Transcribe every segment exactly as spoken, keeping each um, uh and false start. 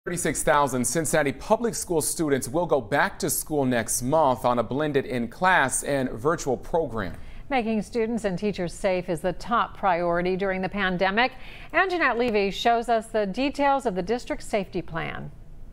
thirty-six thousand Cincinnati public school students will go back to school next month on a blended in-class and virtual program. Making students and teachers safe is the top priority during the pandemic. Anjanette Levy shows us the details of the district's safety plan.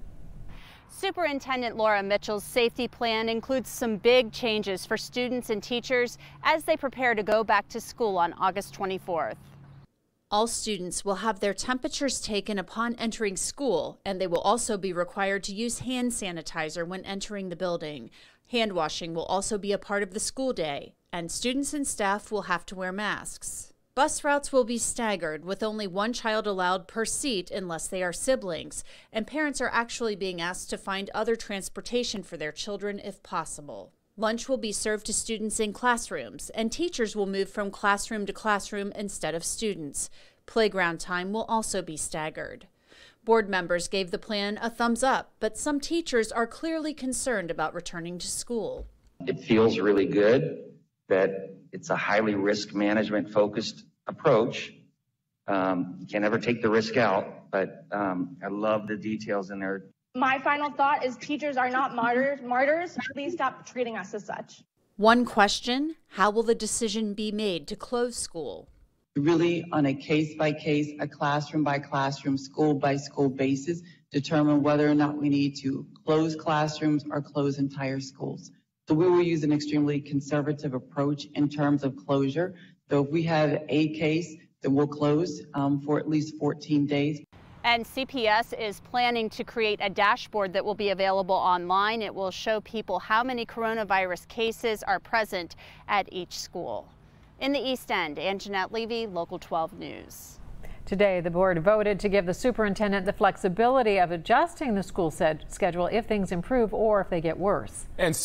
Superintendent Laura Mitchell's safety plan includes some big changes for students and teachers as they prepare to go back to school on August twenty-fourth. All students will have their temperatures taken upon entering school, and they will also be required to use hand sanitizer when entering the building. Hand washing will also be a part of the school day, and students and staff will have to wear masks. Bus routes will be staggered, with only one child allowed per seat unless they are siblings, and parents are actually being asked to find other transportation for their children if possible. Lunch will be served to students in classrooms, and teachers will move from classroom to classroom instead of students. Playground time will also be staggered. Board members gave the plan a thumbs up, but some teachers are clearly concerned about returning to school. It feels really good that it's a highly risk management focused approach. Um, you can't ever take the risk out, but um, I love the details in there. My final thought is teachers are not martyrs. Martyrs. Please stop treating us as such. One question, how will the decision be made to close school? Really on a case-by-case, a classroom-by-classroom, school-by-school basis, determine whether or not we need to close classrooms or close entire schools. So we will use an extremely conservative approach in terms of closure. So if we have a case, then we'll close um, for at least fourteen days. And C P S is planning to create a dashboard that will be available online. It will show people how many coronavirus cases are present at each school. In the East End, Anjanette Levy, Local twelve News. Today, the board voted to give the superintendent the flexibility of adjusting the school schedule if things improve or if they get worse. And